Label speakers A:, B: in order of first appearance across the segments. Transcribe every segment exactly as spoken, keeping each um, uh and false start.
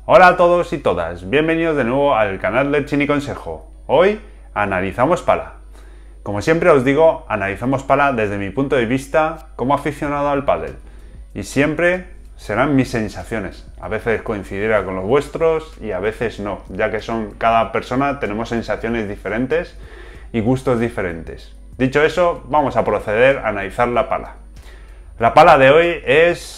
A: Hola a todos y todas, bienvenidos de nuevo al canal del Chini Consejo. Hoy analizamos pala. Como siempre os digo, analizamos pala desde mi punto de vista como aficionado al pádel. Y siempre serán mis sensaciones. A veces coincidirá con los vuestros y a veces no, ya que son cada persona tenemos sensaciones diferentes y gustos diferentes. Dicho eso, vamos a proceder a analizar la pala. La pala de hoy es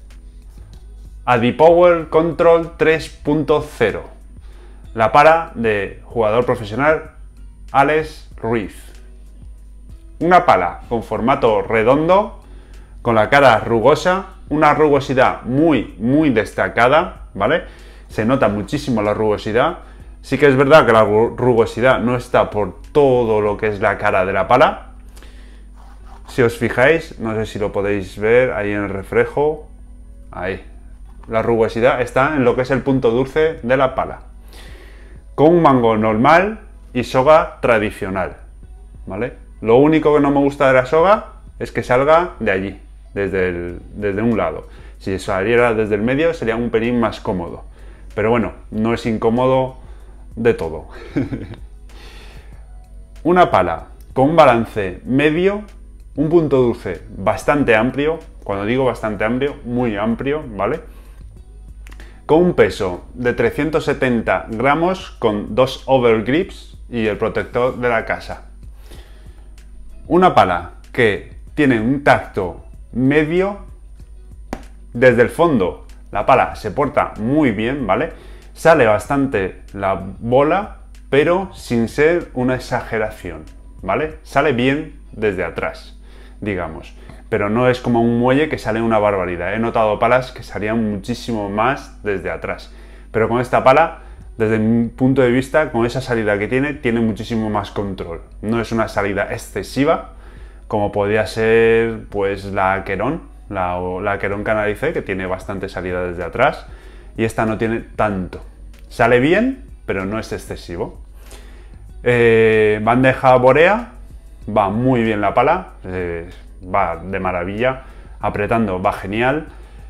A: Adipower Control tres punto cero, la pala de jugador profesional Alex Ruiz. Una pala con formato redondo, con la cara rugosa, una rugosidad muy muy destacada, ¿vale? Se nota muchísimo la rugosidad. Sí que es verdad que la rugosidad no está por todo lo que es la cara de la pala. Si os fijáis, no sé si lo podéis ver ahí en el reflejo, ahí. La rugosidad está en lo que es el punto dulce de la pala, con un mango normal y soga tradicional, ¿vale? Lo único que no me gusta de la soga es que salga de allí, desde, el, desde un lado. Si saliera desde el medio sería un pelín más cómodo, pero bueno, no es incómodo de todo. Una pala con un balance medio, un punto dulce bastante amplio, cuando digo bastante amplio, muy amplio, ¿vale? Con un peso de trescientos setenta gramos con dos overgrips y el protector de la casa. Una pala que tiene un tacto medio. Desde el fondo la pala se porta muy bien, ¿vale? Sale bastante la bola, pero sin ser una exageración, ¿vale? Sale bien desde atrás, digamos. Pero no es como un muelle que sale una barbaridad. He notado palas que salían muchísimo más desde atrás. Pero con esta pala, desde mi punto de vista, con esa salida que tiene, tiene muchísimo más control. No es una salida excesiva, como podría ser pues la Aqueron, la, la Aqueron Canalice, que tiene bastante salida desde atrás. Y esta no tiene tanto. Sale bien, pero no es excesivo. Eh, bandeja borea, va muy bien la pala. Eh, va de maravilla, apretando va genial,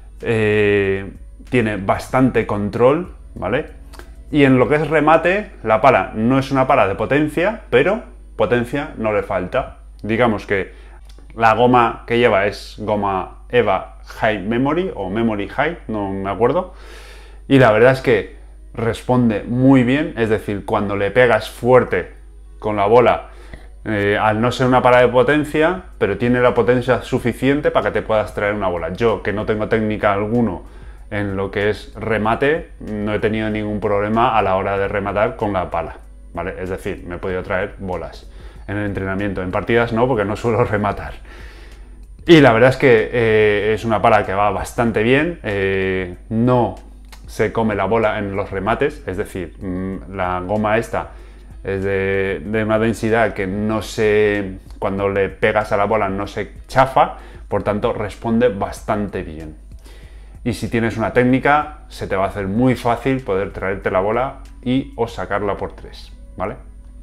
A: eh, tiene bastante control, ¿vale? Y en lo que es remate, la pala no es una pala de potencia, pero potencia no le falta. Digamos que la goma que lleva es goma EVA High Memory o Memory High, no me acuerdo, y la verdad es que responde muy bien, es decir, cuando le pegas fuerte con la bola, Eh, al no ser una pala de potencia, pero tiene la potencia suficiente para que te puedas traer una bola. Yo, que no tengo técnica alguno en lo que es remate, no he tenido ningún problema a la hora de rematar con la pala, ¿vale? Es decir, me he podido traer bolas en el entrenamiento. En partidas no, porque no suelo rematar. Y la verdad es que eh, es una pala que va bastante bien, eh, no se come la bola en los remates, es decir, mmm, la goma esta es de, de una densidad que no se, cuando le pegas a la bola no se chafa, por tanto responde bastante bien. Y si tienes una técnica, se te va a hacer muy fácil poder traerte la bola y o sacarla por tres, ¿vale?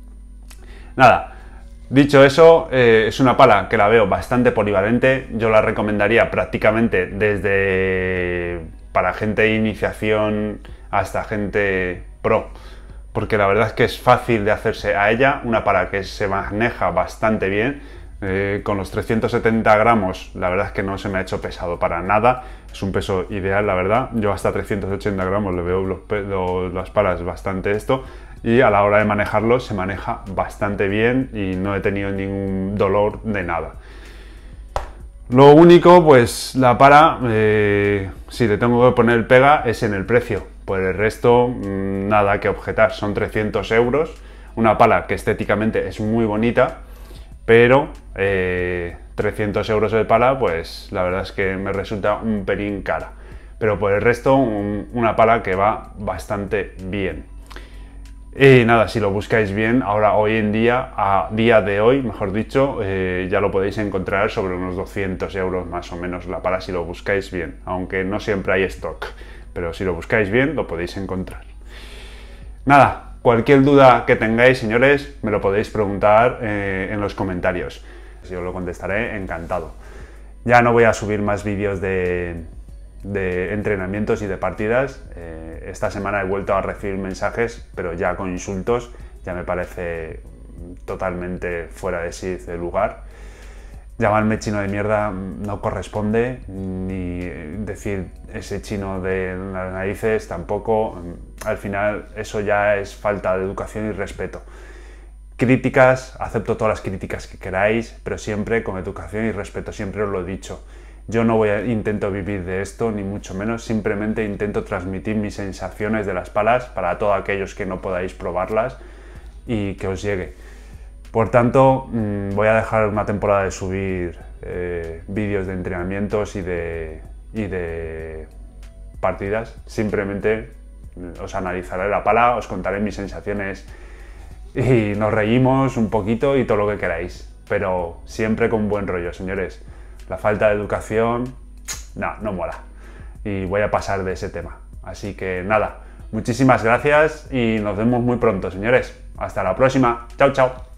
A: Nada, dicho eso, eh, es una pala que la veo bastante polivalente. Yo la recomendaría prácticamente desde para gente de iniciación hasta gente pro, porque la verdad es que es fácil de hacerse a ella, una pala que se maneja bastante bien, eh, con los trescientos setenta gramos, la verdad es que no se me ha hecho pesado para nada, es un peso ideal, la verdad. Yo hasta trescientos ochenta gramos le veo los, los, las palas bastante esto, y a la hora de manejarlo se maneja bastante bien y no he tenido ningún dolor de nada. Lo único, pues la pala, eh, si le tengo que poner el pega, es en el precio. Por el resto, nada que objetar, son trescientos euros, una pala que estéticamente es muy bonita, pero eh, trescientos euros de pala, pues la verdad es que me resulta un pelín cara. Pero por el resto, un, una pala que va bastante bien. Y nada, si lo buscáis bien, ahora hoy en día, a día de hoy, mejor dicho, eh, ya lo podéis encontrar sobre unos doscientos euros más o menos la pala si lo buscáis bien, aunque no siempre hay stock. Pero si lo buscáis bien, lo podéis encontrar. Nada, cualquier duda que tengáis, señores, me lo podéis preguntar eh, en los comentarios. Yo lo contestaré encantado. Ya no voy a subir más vídeos de, de entrenamientos y de partidas. Eh, esta semana he vuelto a recibir mensajes, pero ya con insultos, ya me parece totalmente fuera de sí, de lugar. Llamarme chino de mierda no corresponde, ni decir ese chino de las narices tampoco. Al final eso ya es falta de educación y respeto. Críticas, acepto todas las críticas que queráis, pero siempre con educación y respeto, siempre os lo he dicho. Yo no voy a, intento vivir de esto, ni mucho menos, simplemente intento transmitir mis sensaciones de las palas para todos aquellos que no podáis probarlas y que os llegue. Por tanto, mmm, voy a dejar una temporada de subir eh, vídeos de entrenamientos y de, y de partidas. Simplemente os analizaré la pala, os contaré mis sensaciones y nos reímos un poquito y todo lo que queráis. Pero siempre con buen rollo, señores. La falta de educación, no, no mola. Y voy a pasar de ese tema. Así que nada, muchísimas gracias y nos vemos muy pronto, señores. Hasta la próxima. Chao, chao.